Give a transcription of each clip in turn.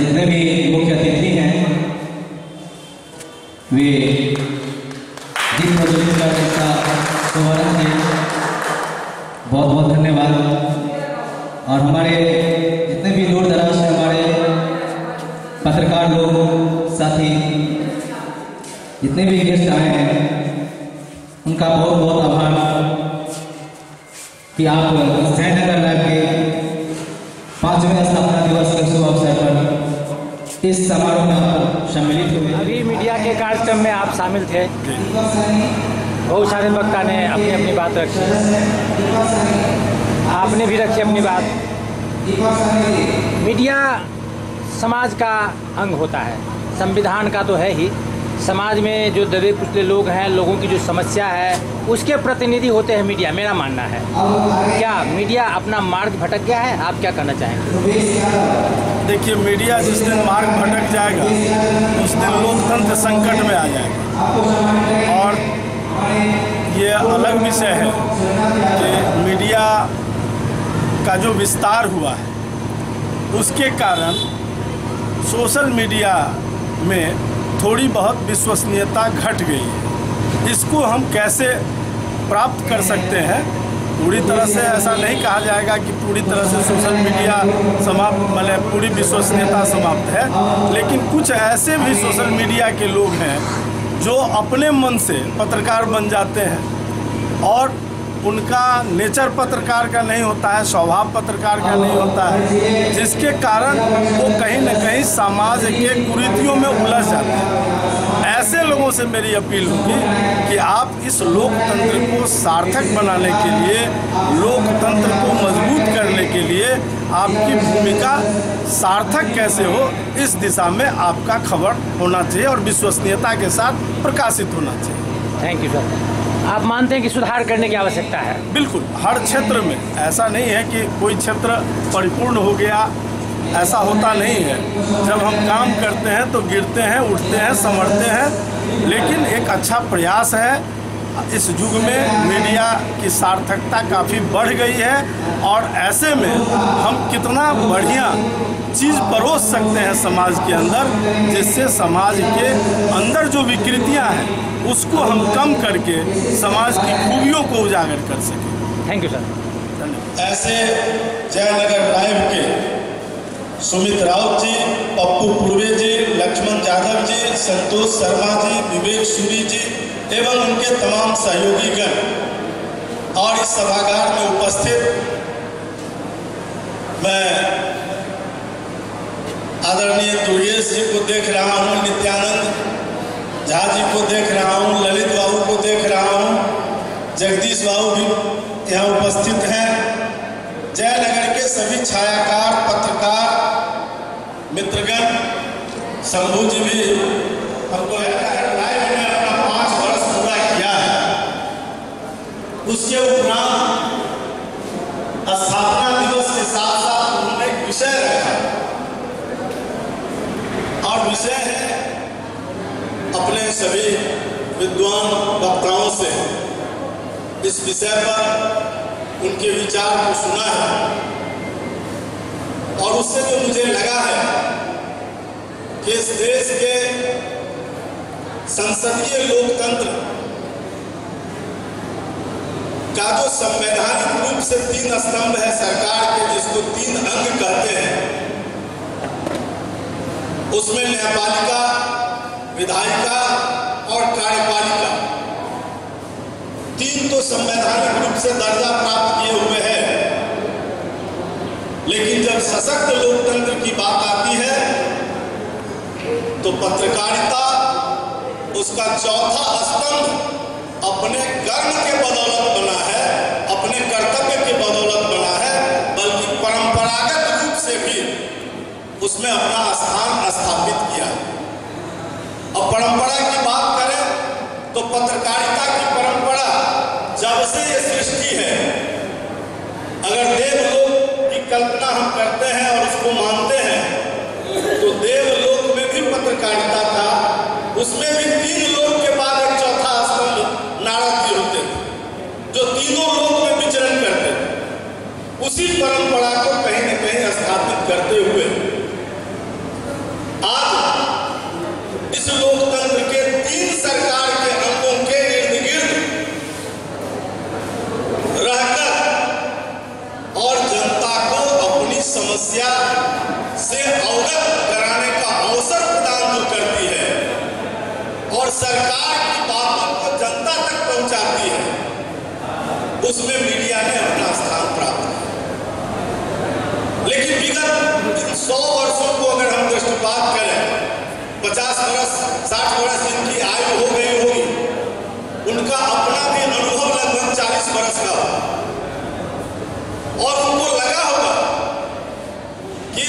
जितने भी मुख्य अतिथि हैं वे जिन मौजूद का शिक्षा शुभारंभ किए, बहुत बहुत धन्यवाद। और हमारे जितने भी दूर दराज से हमारे पत्रकार लोग साथी जितने भी गेस्ट आए हैं उनका बहुत बहुत आभार कि आप जयनगर लाइव के 5वें स्थापना दिवस के शुभ अवसर पर इस समारोह में सम्मिलित हुए। अभी मीडिया के कार्यक्रम में आप शामिल थे, बहुत सारे वक्ता ने अपनी अपनी बात रखी, आपने भी रखी अपनी बात। मीडिया समाज का अंग होता है, संविधान का तो है ही। समाज में जो दबे कुचले लोग हैं, लोगों की जो समस्या है उसके प्रतिनिधि होते हैं मीडिया, मेरा मानना है। क्या मीडिया अपना मार्ग भटक गया है? आप क्या कहना चाहेंगे? देखिए, मीडिया जिस दिन मार्ग भटक जाएगा उस दिन लोकतंत्र संकट में आ जाएगा। और ये अलग विषय है कि मीडिया का जो विस्तार हुआ है उसके कारण सोशल मीडिया में थोड़ी बहुत विश्वसनीयता घट गई है। इसको हम कैसे प्राप्त कर सकते हैं? पूरी तरह से ऐसा नहीं कहा जाएगा कि पूरी तरह से सोशल मीडिया समाप्त, मतलब पूरी विश्वसनीयता समाप्त है, लेकिन कुछ ऐसे भी सोशल मीडिया के लोग हैं जो अपने मन से पत्रकार बन जाते हैं और उनका नेचर पत्रकार का नहीं होता है, स्वभाव पत्रकार का नहीं होता है, जिसके कारण वो कहीं न कहीं समाज के कुरीतियों में उलझ जाते हैं। ऐसे लोगों से मेरी अपील होगी कि आप इस लोकतंत्र को सार्थक बनाने के लिए, लोकतंत्र को मजबूत करने के लिए आपकी भूमिका सार्थक कैसे हो, इस दिशा में आपका खबर होना चाहिए और विश्वसनीयता के साथ प्रकाशित होना चाहिए। Thank you sir. आप मानते हैं कि सुधार करने की आवश्यकता है? बिल्कुल, हर क्षेत्र में। ऐसा नहीं है कि कोई क्षेत्र परिपूर्ण हो गया, ऐसा होता नहीं है। जब हम काम करते हैं तो गिरते हैं, उठते हैं, संभलते हैं, लेकिन एक अच्छा प्रयास है। इस युग में मीडिया की सार्थकता काफ़ी बढ़ गई है और ऐसे में हम कितना बढ़िया चीज़ परोस सकते हैं समाज के अंदर, जिससे समाज के अंदर जो विकृतियां हैं उसको हम कम करके समाज की खूबियों को उजागर कर सकें। Thank you sir. धन्यवाद। ऐसे जयनगर लाइव के सुमित राउत जी, पप्पू पूर्वे जी, लक्ष्मण यादव जी, संतोष शर्मा जी, विवेक सूरी जी एवं उनके तमाम सहयोगीगण और इस सभागार में उपस्थित मैं आदरणीय दुर्गेश जी को देख रहा हूँ, नित्यानंद झा जी को देख रहा हूँ, ललित बाबू को देख रहा हूँ, जगदीश बाबू भी यहाँ उपस्थित हैं। जयनगर के सभी छायाकार, पत्रकार मित्रगण, शंभू जी भी हमको लाइव में अपना 5 वर्ष पूरा किया है। उसके उपरांत स्थापना दिवस के साथ साथ उन्होंने एक विषय रखा और विषय है अपने सभी विद्वान वक्ताओं से इस विषय पर उनके विचार को सुना है और उससे जो मुझे लगा है कि इस देश के संसदीय लोकतंत्र का जो संवैधानिक रूप से 3 स्तंभ है सरकार के, जिसको 3 अंग कहते हैं, उसमें न्यायपालिका, विधायिका और कार्यपालिका 3 तो संवैधानिक रूप से दर्जा प्राप्त किए हुए हैं। लेकिन जब सशक्त लोकतंत्र की बात आती है तो पत्रकारिता उसका चौथा स्तंभ अपने कर्म के बदौलत बना है, अपने कर्तव्य के बदौलत बना है, बल्कि परंपरागत रूप से भी उसमें अपना स्थान स्थापित किया। अब परंपरा की बात करें तो पत्रकारिता की परंपरा जब से ये सृष्टि है, अगर देवलोक की कल्पना हम करते हैं और उसको मानते हैं तो देवलोक में भी पत्रकारिता था, उसमें भी 3 लोक के बाद एक चौथा स्तंभ नारद जी होते थे जो तीनों लोक में विचरण करते थे। उसी परंपरा को कहीं न कहीं स्थापित करते हुए उसमें मीडिया ने अपना स्थान प्राप्त किया। लेकिन विगत 100 वर्षों को अगर हम दृष्टिपात करें, 50 वर्ष 60 वर्ष जिनकी आयु हो गई होगी, उनका अपना भी अनुभव लगभग 40 वर्ष का हो, और उनको लगा होगा कि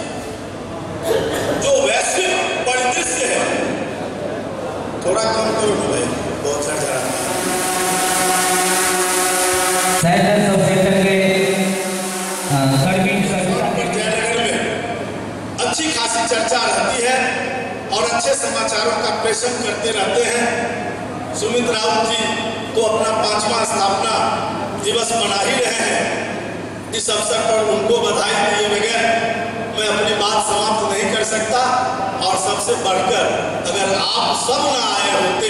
जो वैश्विक परिदृश्य है, थोड़ा कम करो भाई, बहुत सारा जयनगर में अच्छी खासी चर्चा रहती है और अच्छे समाचारों का प्रेषण करते रहते हैं। सुमित राउत जी तो अपना 5वां स्थापना दिवस मना ही रहे हैं। इस अवसर पर उनको बधाई दिए बगैर मैं अपनी बात समाप्त नहीं कर सकता। और सबसे बढ़कर अगर आप सब न आए होते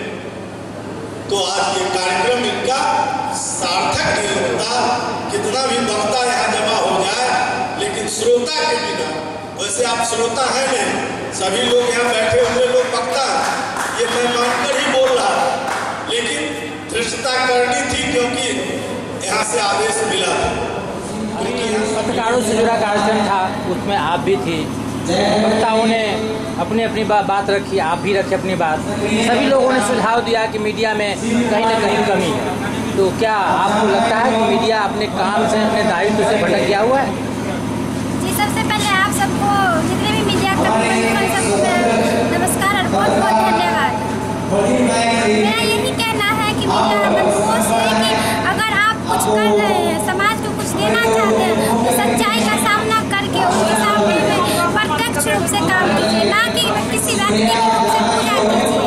तो आज ये कार्यक्रम इनका सार्थक नहीं होता। कितना भी वक्ता यहाँ जमा हो जाए, लेकिन श्रोता के बिना, वैसे आप श्रोता हैं नहीं, सभी लोग यहाँ बैठे हुए लोग वक्ता हैं, ये मैं मानकर ही बोल रहा था, लेकिन धृष्टता करनी थी क्योंकि यहाँ से आदेश मिला था। पत्रकारों से जुड़ा कार्यक्रम था, उसमें आप भी थी, वक्ताओं ने अपनी अपनी बात रखी, आप भी रखे अपनी बात। सभी लोगों ने सुझाव दिया कि मीडिया में कहीं ना कहीं कमी है। तो क्या आपको लगता है कि मीडिया अपने काम से, अपने दायित्व से भटक गया हुआ है? जी, सबसे पहले आप सबको, जितने भी मीडिया कर्मी सबको नमस्कार और बहुत बहुत धन्यवाद। मेरा यही कहना है कि मीडिया बंधुओं से कि अगर आप कुछ कर रहे हैं, समाज को कुछ देना चाहते हैं, तो सच्चाई का सामना करके उसके सामने में प्रत्यक्ष रूप से काम कीजिए, ना कि किसी व्यक्ति के रूप से पूजा कीजिए।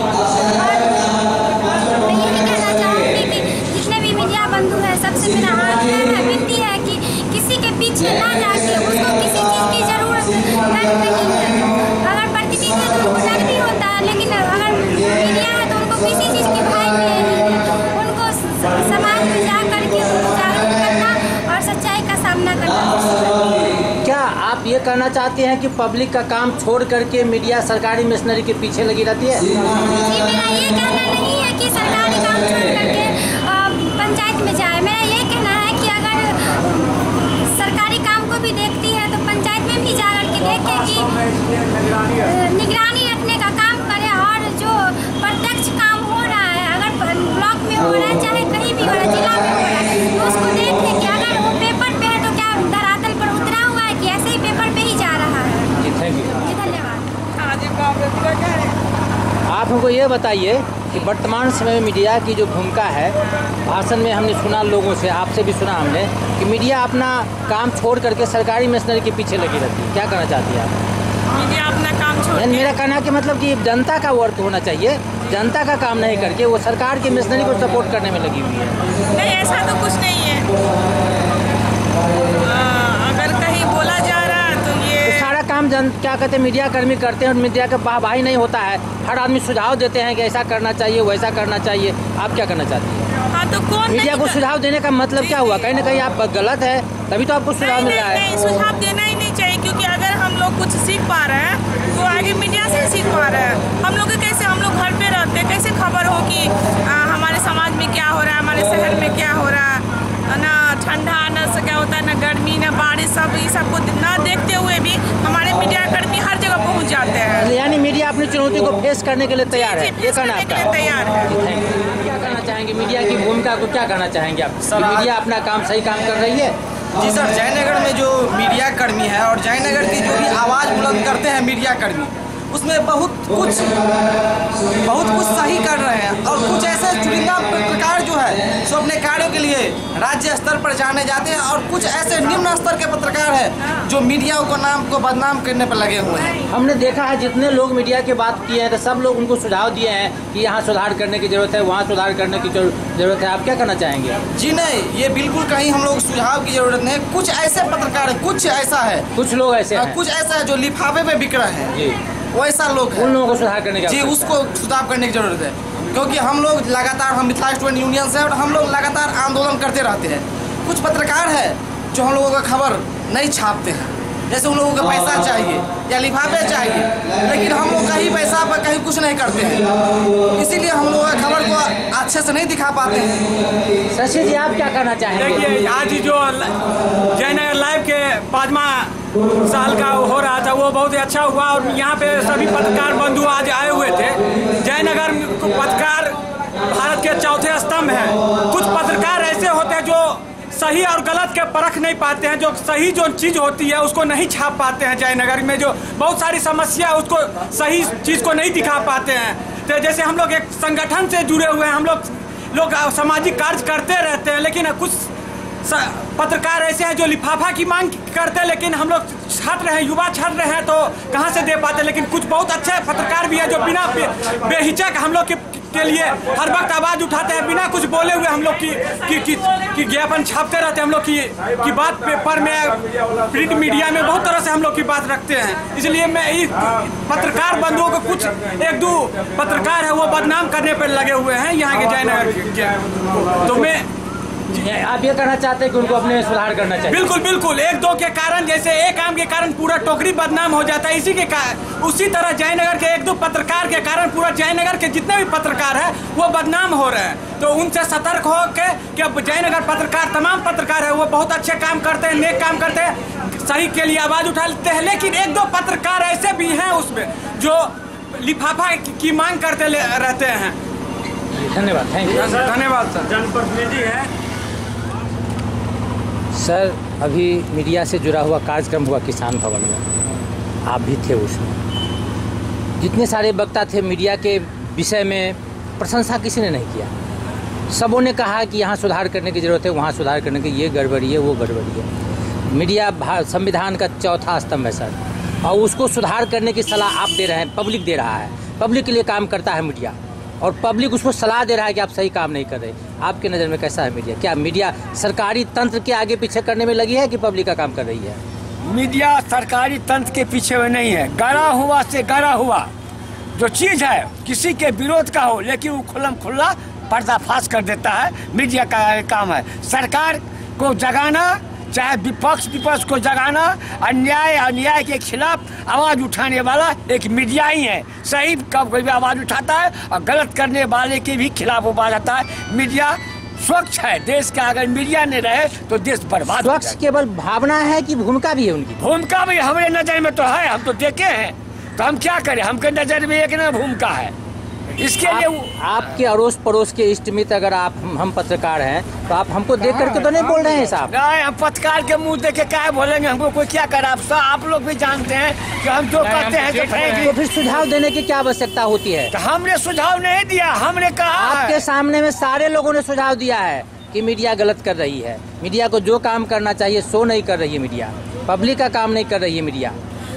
और मैं यही कहना चाहूँगी कि जितने भी मीडिया बंधु हैं, सबसे मेरा आग्रह है, विनती है कि किसी के पीछे ना जाके, उसको किसी चीज़ की जरूरत नहीं है। अगर प्रतिनिधि है तो उनको नकदी होता है, लेकिन अगर मीडिया है तो उनको किसी चीज़ की भाई नहीं है। उनको समाज में जा करके उनको जागरूक करना और सच्चाई का सामना करना। क्या आप ये कहना चाहते हैं कि पब्लिक का काम छोड़ करके मीडिया सरकारी मशीनरी के पीछे लगी रहती है? जी, मेरा ये कहना नहीं है कि सरकारी काम छोड़ करके पंचायत में जाए। मेरा ये कहना है कि अगर सरकारी काम को भी देखती है तो पंचायत में भी जा करके देखे कि निगरानी रखने का काम करे, और जो प्रत्यक्ष काम हो रहा है, अगर ब्लॉक में हो रहा है, चाहे कहीं भी हो रहा है, जिला में हो रहा है, तो उसको देखे कि अगर वो पेपर पे है तो क्या धरातल पर उतरा हुआ है कि ऐसे ही पेपर पे ही जा रहा है। जी, थैंक यू। जी, धन्यवाद। आप हमको ये बताइए कि वर्तमान समय में मीडिया की जो भूमिका है, भाषण में हमने सुना लोगों से, आपसे भी सुना हमने कि मीडिया अपना काम छोड़ करके सरकारी मशीनरी के पीछे लगी रहती है। क्या कहना चाहती है आप? मीडिया अपना काम छोड़, मेरा कहना कि मतलब कि जनता का वर्क होना चाहिए, जनता का काम नहीं करके वो सरकार की मशीनरी को सपोर्ट करने में लगी हुई है। नहीं, ऐसा तो कुछ नहीं है। अगर कहीं बोला जा रहा है तो ये सारा काम क्या कहते हैं मीडिया कर्मी करते हैं, और मीडिया का वाहवाही नहीं होता है। हर आदमी सुझाव देते हैं कि ऐसा करना चाहिए, वैसा करना चाहिए। आप क्या करना चाहती हैं? हाँ, तो कौन मीडिया को सुझाव देने का मतलब क्या हुआ? कहीं ना कहीं आप गलत है, तभी तो आपको सुझाव मिल रहा है। नहीं, सुझाव देना ही नहीं चाहिए, क्योंकि अगर हम लोग कुछ सीख पा रहे हैं तो आगे मीडिया से सीख पा रहे हैं। हम लोग कैसे, हम लोग घर पे रहते हैं, कैसे खबर हो कि हमारे समाज में क्या हो रहा है, हमारे शहर में क्या हो रहा है, ना ठंडा ना क्या होता है, ना गर्मी ना बारिश, सब ये सबको ना देखते हुए भी हमारे मीडिया कर्मी हर जगह पहुंच जाते हैं। यानी मीडिया अपनी चुनौती को फेस करने के लिए तैयार है, ये कहना आपका? तैयार है। क्या कहना चाहेंगे मीडिया की भूमिका को, क्या कहना चाहेंगे आप? मीडिया अपना काम सही काम कर रही है? जी सर, जयनगर में जो मीडिया कर्मी है और जयनगर की जो भी आवाज़ बुलंद करते हैं मीडिया कर्मी, उसमें बहुत कुछ सही कर रहे हैं। और कुछ ऐसे चुनिंदा पत्रकार जो है सो अपने कार्यों के लिए राज्य स्तर पर जाने जाते हैं, और कुछ ऐसे निम्न स्तर के पत्रकार हैं जो मीडिया को नाम को बदनाम करने पर लगे हुए हैं। हमने देखा है जितने लोग मीडिया की बात किए हैं तो सब लोग उनको सुझाव दिए हैं कि यहाँ सुधार करने की जरूरत है, वहाँ सुधार करने की जरूरत है। आप क्या करना चाहेंगे? जी नहीं, ये बिल्कुल कहीं हम लोग सुझाव की जरूरत नहीं। कुछ ऐसे पत्रकार, कुछ ऐसा है, कुछ लोग ऐसे हैं, कुछ ऐसा है जो लिफाफे में बिक रहे हैं, वैसा लोग हैं। उन लोगों को सुधार करने की जी, उसको सुधार करने की जरूरत है, क्योंकि हम लोग लगातार, हम मिथिला स्टूडेंट यूनियन से, और हम लोग लगातार आंदोलन करते रहते हैं। कुछ पत्रकार है जो हम लोगों का खबर नहीं छापते हैं, जैसे उन लोगों को पैसा चाहिए या लिफाफे चाहिए, लेकिन हम लोग कहीं पैसा पर कहीं कुछ नहीं करते हैं, इसीलिए हम लोग खबर को अच्छे से नहीं दिखा पाते हैं। शशि जी, आप क्या कहना चाहेंगे? देखिए, आज जो जयनगर लाइव के 5वां साल का हो रहा था वो बहुत ही अच्छा हुआ और यहाँ पे सभी पत्रकार बंधु आज आए हुए थे। जयनगर पत्रकार भारत के चौथे स्तंभ हैं। कुछ पत्रकार ऐसे होते हैं जो सही और गलत के परख नहीं पाते हैं, जो सही जो चीज़ होती है उसको नहीं छाप पाते हैं। जयनगर में जो बहुत सारी समस्या है उसको सही चीज़ को नहीं दिखा पाते हैं। तो जैसे हम लोग एक संगठन से जुड़े हुए हैं, हम लोग सामाजिक कार्य करते रहते हैं, लेकिन कुछ पत्रकार ऐसे हैं जो लिफाफा की मांग करते हैं, लेकिन हम लोग छात्र हैं, युवा छात्र हैं, तो कहाँ से दे पाते। लेकिन कुछ बहुत अच्छे पत्रकार भी हैं जो बिना बेहिचक हम लोग के लिए हर वक्त आवाज़ उठाते हैं, बिना कुछ बोले हुए हम लोग की ज्ञापन छापते रहते हैं। हम लोग की बात पेपर में, प्रिंट मीडिया में बहुत तरह से हम लोग की बात रखते हैं। इसलिए मैं इस पत्रकार बंधुओं को कुछ एक दो पत्रकार है वो बदनाम करने पर लगे हुए हैं यहाँ के जयनगर के। तो मैं आप ये कहना चाहते हैं कि उनको अपने सुधार करना चाहिए? बिल्कुल बिल्कुल। एक दो के कारण, जैसे एक काम के कारण पूरा टोकरी बदनाम हो जाता है, उसी तरह जयनगर के एक दो पत्रकार के कारण पूरा जयनगर के जितने भी पत्रकार हैं वो बदनाम हो रहे हैं। तो उनसे सतर्क हो के कि जयनगर पत्रकार, तमाम पत्रकार है वो बहुत अच्छे काम करते हैं, नेक काम करते हैं, सही के लिए आवाज़ उठा लेते हैं, लेकिन एक दो पत्रकार ऐसे भी हैं उसमें जो लिफाफा की मांग करते रहते हैं। धन्यवाद, थैंक यू। धन्यवाद सर। जनप्रतिनिधि है सर। अभी मीडिया से जुड़ा हुआ कार्यक्रम हुआ किसान भवन में, आप भी थे उसमें। जितने सारे वक्ता थे मीडिया के विषय में, प्रशंसा किसी ने नहीं किया। सबों ने कहा कि यहाँ सुधार करने की ज़रूरत है, वहाँ सुधार करने की, ये गड़बड़ी है, वो गड़बड़ी है। मीडिया संविधान का चौथा स्तंभ है सर, और उसको सुधार करने की सलाह आप दे रहे हैं, पब्लिक दे रहा है, पब्लिक के लिए काम करता है मीडिया, और पब्लिक उसको सलाह दे रहा है कि आप सही काम नहीं कर रहे। आपके नज़र में कैसा है मीडिया? क्या मीडिया सरकारी तंत्र के आगे पीछे करने में लगी है कि पब्लिक का काम कर रही है? मीडिया सरकारी तंत्र के पीछे में नहीं है। गड़ा हुआ से गड़ा हुआ जो चीज़ है किसी के विरोध का हो, लेकिन वो खुल्लम खुल्ला पर्दाफाश कर देता है। मीडिया का काम है सरकार को जगाना, चाहे विपक्ष को जगाना, अन्याय के खिलाफ आवाज़ उठाने वाला एक मीडिया ही है। सही कब कोई भी आवाज़ उठाता है और गलत करने वाले के भी खिलाफ आवाज़ आता है। मीडिया स्वच्छ है देश का, अगर मीडिया नहीं रहे तो देश बर्बाद। स्वच्छ केवल भावना है कि भूमिका भी है उनकी? भूमिका भी हमारे नज़र में तो है, हम तो देखे हैं, तो हम क्या करें, हमके नज़र में एक ना भूमिका है। इसके लिए आपके अड़ोस पड़ोस के इष्ट मित्र, अगर हम पत्रकार हैं तो आप हमको देख करके तो नहीं बोल रहे हैं साहब? नहीं, हम पत्रकार के मुंह देख के क्या बोलेंगे, हमको कोई क्या करे। आप लोग भी जानते हैं कि हम जो कहते हैं तो फिर सुझाव देने की क्या आवश्यकता होती है? तो हमने सुझाव नहीं दिया, हमने कहा आपके सामने में सारे लोगों ने सुझाव दिया है कि मीडिया गलत कर रही है, मीडिया को जो काम करना चाहिए सो नहीं कर रही है, मीडिया पब्लिक का काम नहीं कर रही है मीडिया।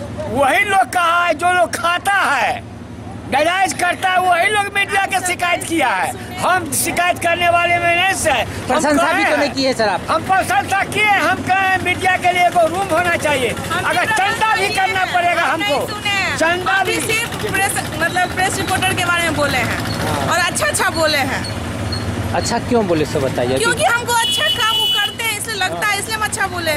वही लोग कहा है जो लोग खाता है, नाजायज करता है, वही लोग मीडिया के शिकायत किया है। हम शिकायत करने वाले में नहीं से प्रशंसा भी तो नहीं की है सर आप? हम प्रशंसा किए, हम कहें मीडिया के लिए कोई रूम होना चाहिए, अगर चंदा भी करना पड़ेगा हमको। चंदा भी सिर्फ प्रेस रिपोर्टर के बारे में बोले हैं और अच्छा बोले हैं। अच्छा क्यों बोले सो बताइए? क्योंकि हमको अच्छा काम वो करते हैं इसलिए लगता है, इसलिए हम अच्छा बोले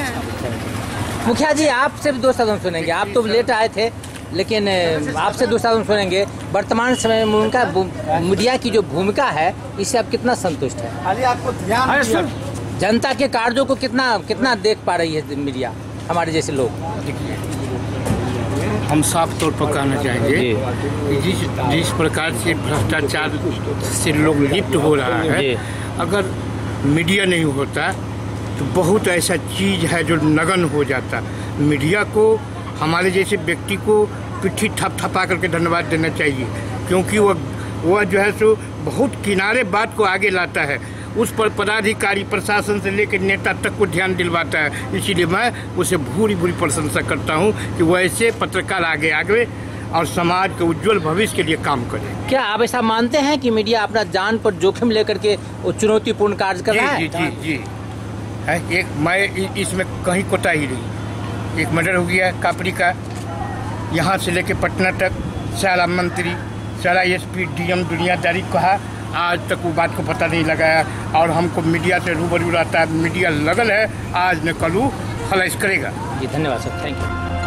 हैं। मुखिया जी, आपसे भी दो शब्द सुनेंगे। आप तो लेट आए थे, लेकिन आपसे दो शब्द सुनेंगे। वर्तमान समय में उनका मीडिया की जो भूमिका है, इससे आप कितना संतुष्ट हैं? खाली आपको ध्यान, जनता के कार्यों को कितना देख पा रही है मीडिया, हमारे जैसे लोग? हम साफ तौर पर कहना चाहेंगे कि जिस प्रकार से भ्रष्टाचार से लोग लिप्त हो रहा है, अगर मीडिया नहीं होता तो बहुत ऐसा चीज़ है जो नगन हो जाता। मीडिया को, हमारे जैसे व्यक्ति को पिट्ठी थपथपा करके धन्यवाद देना चाहिए, क्योंकि वह जो है सो बहुत किनारे बात को आगे लाता है, उस पर पदाधिकारी प्रशासन से लेकर नेता तक को ध्यान दिलवाता है। इसीलिए मैं उसे भूरी प्रशंसा करता हूं कि वह ऐसे पत्रकार आगे और समाज के उज्जवल भविष्य के लिए काम करे। क्या आप ऐसा मानते हैं कि मीडिया अपना जान पर जोखिम लेकर के वो चुनौतीपूर्ण कार्य कर रहा है? जी है। मैं इसमें कहीं कोताही नहीं। एक मर्डर हो गया कापड़ी का, यहाँ से लेके पटना तक, सारा मंत्री, सारा SP DM दुनियादारी कहा, आज तक वो बात को पता नहीं लगाया। और हमको मीडिया से रूबरू रहता है, मीडिया लगल है, आज न कलू फ्लश करेगा। जी धन्यवाद सर, थैंक यू।